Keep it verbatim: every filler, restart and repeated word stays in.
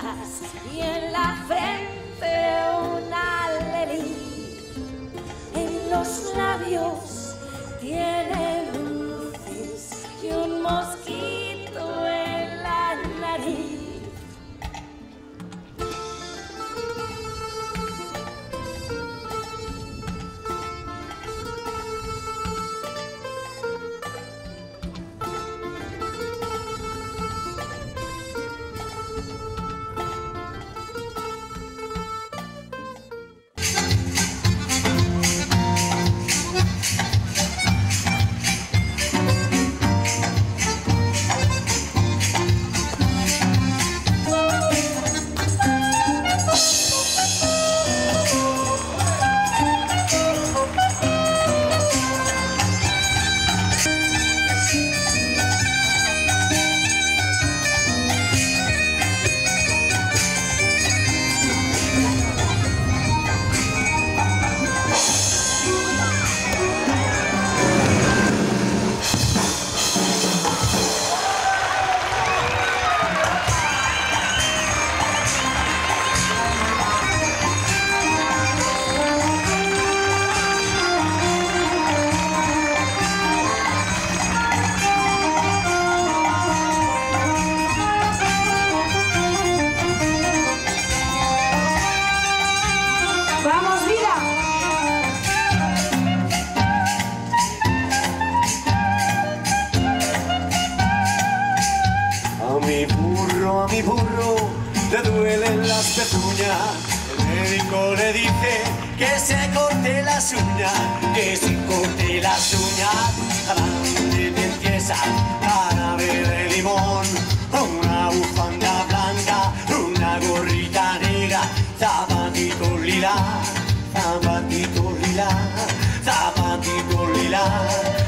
y en la frente una lelí. En los labios tiene luces y un mosquito en la nariz. A mi burro le duelen las pezuñas. El médico le dice que se corte las uñas, que se corte las uñas. Grande te empieza para beber limón, una bufanda blanca, una gorrita negra, zapatito lila, zapatito lila, zapatito lila.